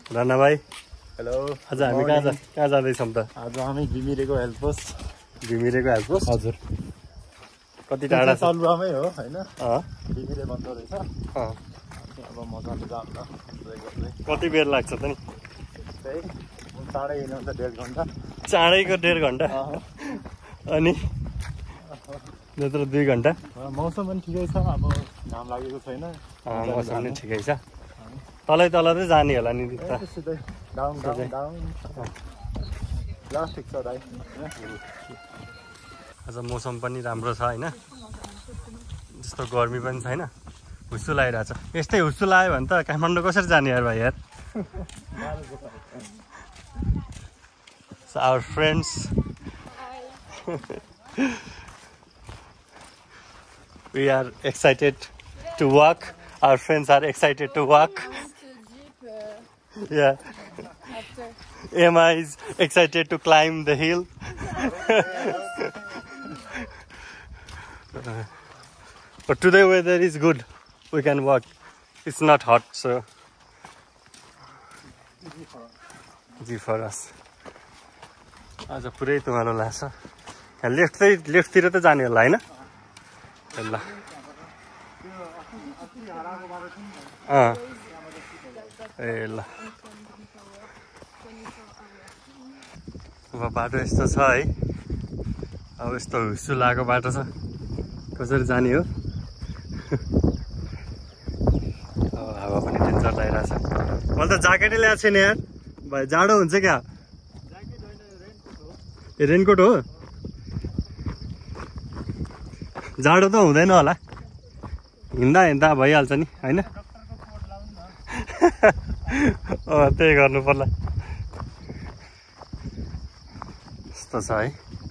राणा भाइ हेलो आज हामी कहाँ जाँदैछौँ त आज हामी बिमिरेको हेल्थ पोस्ट हजुर कति टाढा छ तलुवामै हो हैन बिमिरे बन्दो रहेछ अब मजाले जाम न एन्जोय गर्दै कति बेर लाग्छ त नि त्यही चाँडै हिँड्नु त 1.5 घण्टा चाँडैको 1.5 घण्टा अनि नत्र 2 घण्टा मौसम पनि ठिकै छ अब घाम लागेको छैन मौसम पनि ठिकै छ तलै चाहिँ जाने होला नि त सिधै डाउन ल ठिक छ दाइ आज मौसम पनि राम्रो छ हैन जस्तो गर्मी पनि छैन हुस्सु लागिरहेछ यस्तै हुस्सु लाग्यो भने त काठमाडौँ कसरी जाने यार भाइ यार So our friends we are excited to walk. Our friends are excited to walk. Yeah. After. Emma is excited to climb the hill. But today weather is good. We can walk. It's not hot, so easy for us. आज पुरै तुम्हारो लाग्छ यहाँ लेफ्टतिर त जाने होला हैन ल ए ल अब बाटो यस्तो छ है अब यस्तो हुस्सु लागेको बाटो छ कसरी जाने हो अब हावा पनि डेन्जर लागिरहेछ मैले त ज्याकेटै ल्याएको छैन यार भाइ जाडो हुन्छ क्या रेनकोट हो जाडो त हुँदैन होला हिँड्दा भइहाल्छ नि हैन त्यही गर्नु पर्ला यस्तो छ है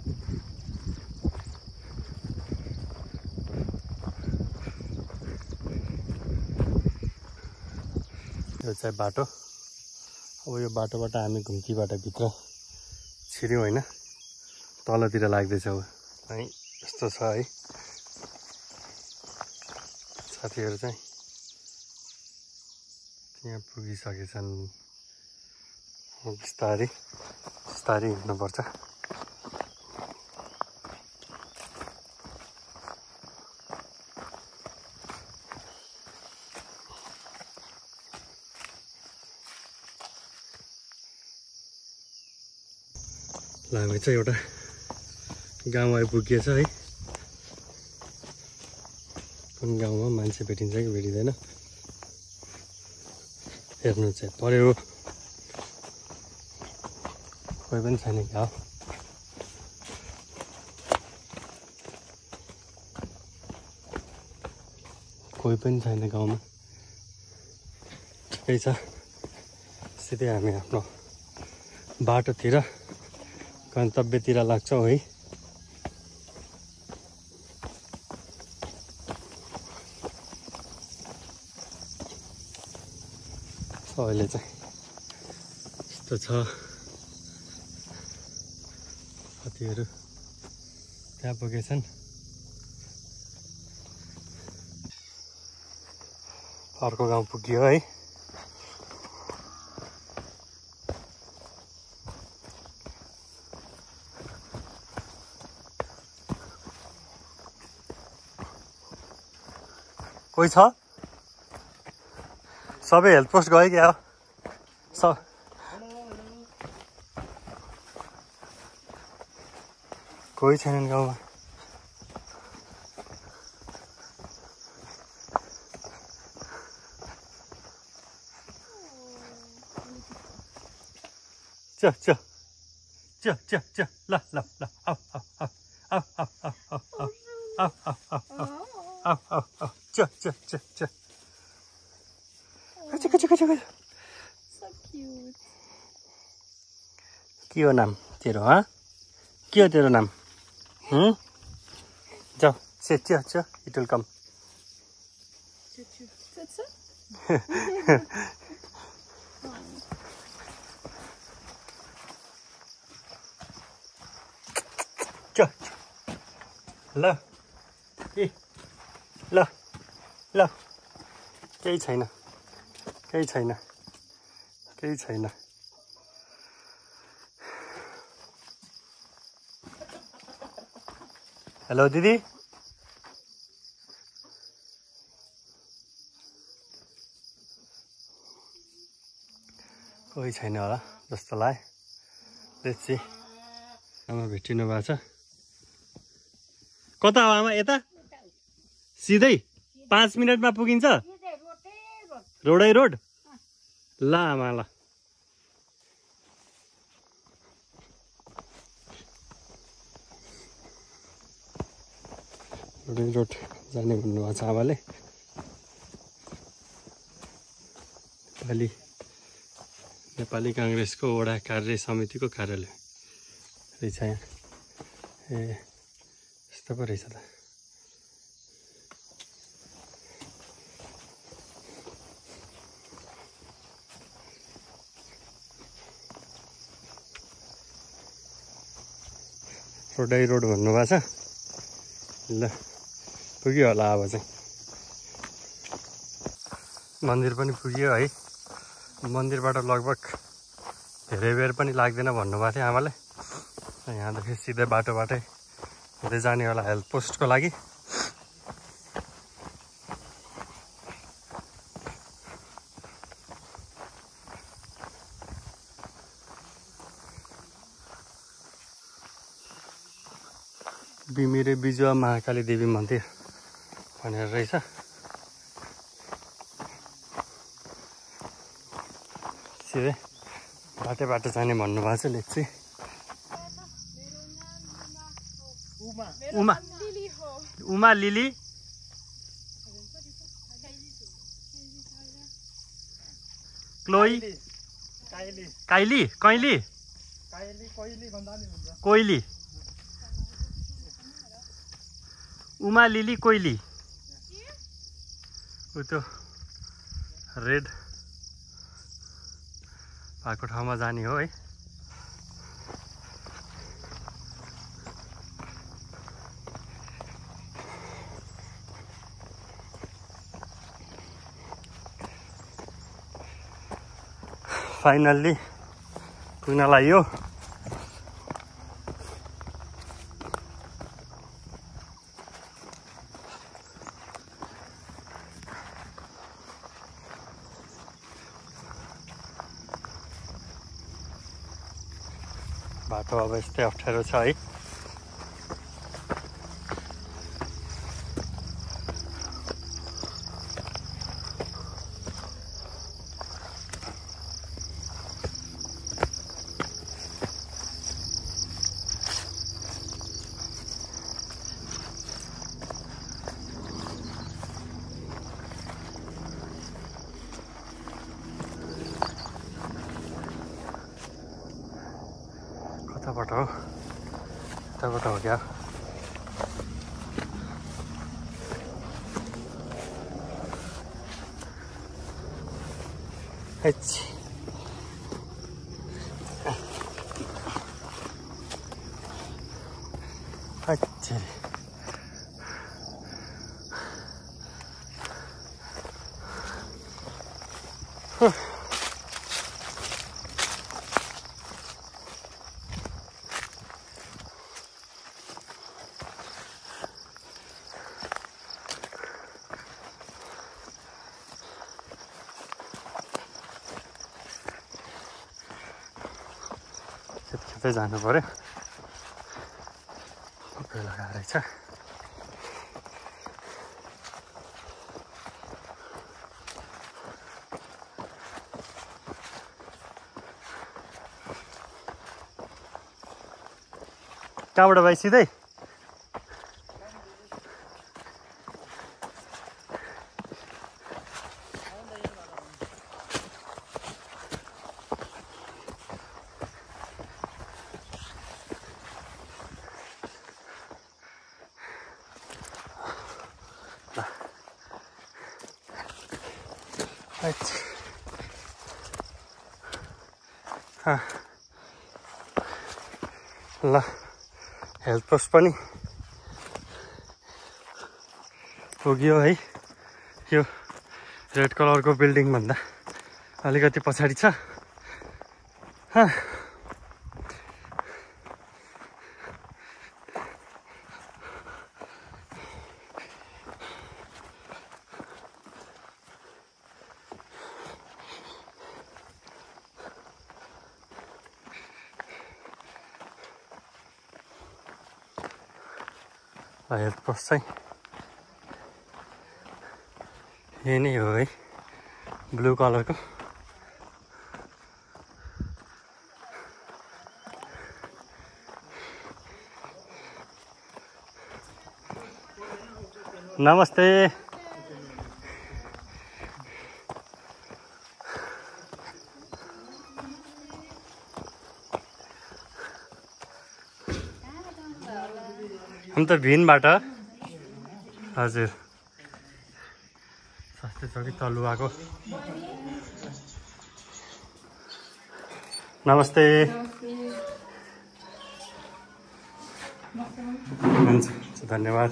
यो चाहिँ बाटो अब यो बाटोबाट हामी घुम्तीबाट भित्र छिर्यौँ हैन तलतिर लाग्दैछ अब है यस्तो छ है साथीहरू चाहिँ त्यहाँ पुगिसकेछन् बिस्तारै हिँड्नुपर्छ ल हामी चाहिँ एउटा गाउँ आइपुगिएछ है कुन गाउँमा मान्छे भेटिन्छ कि भेटिँदैन हेर्नु चाहिँ पर्यो कोही पनि छैन क्या हो कोही पनि छैन गाउँमा ठिकै छ सिधै हामी आफ्नो बाटोतिर गन्तव्यतिर लाग्छौँ है अहिले चाहिँ यस्तो छ साथीहरू त्यहाँ पुगेछन् अर्को गाउँ पुग्यो है कोही छ सबै हेल्थ पोस्ट गयो क्या कोही छैनन् गाउँमा च ल च So cute. के हो नाम तेरो के हो तेरो नाम जाऊ sit च it will come च ल ल केही छैन केही छैन। हेलो दिदी, कोही छैन होला जस्तो लाग्यो। Let's see. आमा भेटिनु भएको छ। कता हो आमा? यता सिधै 5 मिनटमा पुगिन्छ? रोडै रोड? ल आमा ल। रोडै रोड जाने भन्नुभएको छ आमाले। नेपाली काङ्ग्रेसको वडा कार्य समितिको कार्यालय रहेछ यहाँ। ए यस्तो पो रहेछ त। रोडै रोड भन्नुभएको छ। ल पुग्यो होला अब चाहिँ। मन्दिर पनि पुग्यो है। मन्दिरबाट लगभग धेरै बेर पनि लाग्दैन भन्नुभएको थियो आमाले। यहाँदेखि सिधै बाटोबाटै हुँदै जाने होला हेल्थ पोस्टको लागि। बिमिरे बिजुवा महाकाली देवी मन्दिर भनेर रहेछ। सिधै बाटो जाने भन्नुभएको छ। Let's Uma Lily Chloe Kylie Kaylee कोइली उमा लिली कोइली। ऊ त्यो रेड भएको ठाउँमा जाने हो है। फाइनल्ली पुग्न लाग्यो। बाटो अब यस्तै अप्ठ्यारो छ है। कताबाट हो? यताबाट हो क्या? अच्छा खेतै जानु पर्यो। कोही लगाएर रहेछ। कहाँबाट भाइ? सिधै ल हेल्थ पोस्ट पनि पुग्यो है। यो रेड कलरको बिल्डिङ भन्दा अलिकति पछाडि छ। हेल्थ पोस्ट चाहिँ यही नै हो है, ब्लू कलरको। नमस्ते। हम त भिनबाट हजुर स्वास्थ्य चौकी तलुवाको। नमस्ते। हुन्छ धन्यवाद।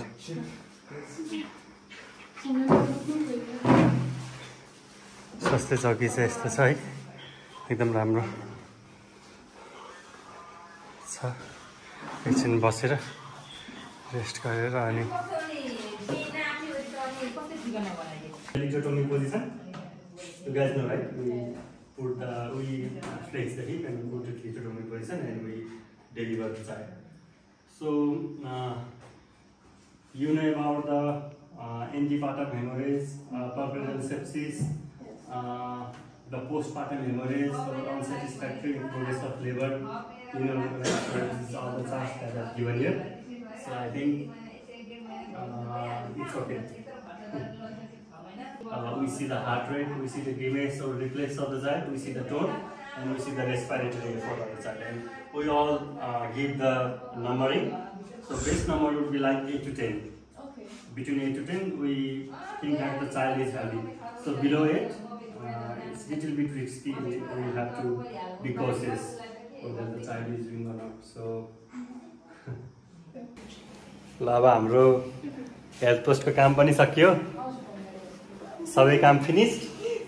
स्वास्थ्य चौकी चाहिँ यस्तो छ है, एकदम राम्रो छ। एकछिन बसेर रेस्ट गरेर अनि lithotomy position. You guys know, right? We flex the hip and we put it lithotomy position and we deliver the child. So you know about the antepartum hemorrhage, peritoneal sepsis, the postpartum hemorrhage, or unsatisfactory progress of labor. You know, this is all the charts that are given here. So I think it's okay. We see the heart rate, we see the grimace or reflex of the child, we see the tone, and we see the respiratory effort of the child. And we all give the numbering. So base number would be like 8 to 10. Okay. Between 8 to 10, we think that the child is healthy. So below 8, it's a little bit risky. We have to be cautious whether the child is doing or not. So ल अब हाम्रो health पोस्टको काम पनि सकियो। सबै काम finished.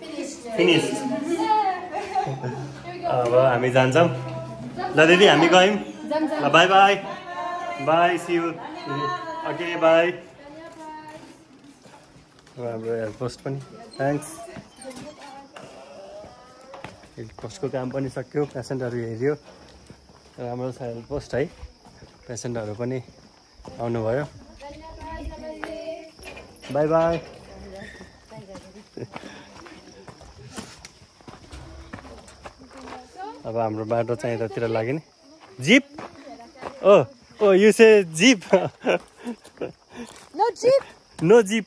अब हामी जान्छौँ। ल दिदी हामी गयौँ। ल bye bye bye, see you. Okay bye. अब हाम्रो हेल्थ पोस्ट पनि थ्याङ्क्स। हेल्थ पोस्टको काम पनि सक्यो, पेसेन्टहरू हेऱ्यो। राम्रो छ हेल्थ पोस्ट है, पेसेन्टहरू पनि आउनुभयो। Bye bye. अब हाम्रो बाटो चाहिँ यतातिर लाग्यो नि। Jeep? Oh you say jeep? No jeep. No jeep.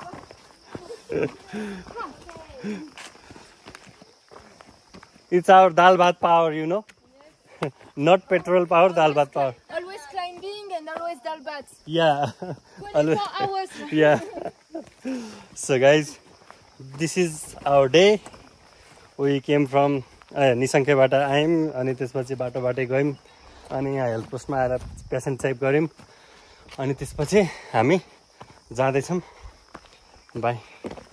It's our dal bhat power, you know. Not petrol power, dal bhat power. Always climbing and always dal bhat. Yeah. 24 hours. Yeah. So guys, this is our day. We came from निसङ्खेबाट आयौँ अनि त्यसपछि बाटोबाटै गयौँ अनि यहाँ health पोस्टमा आएर patient check गऱ्यौँ अनि त्यसपछि हामी जाँदैछौँ। बाई।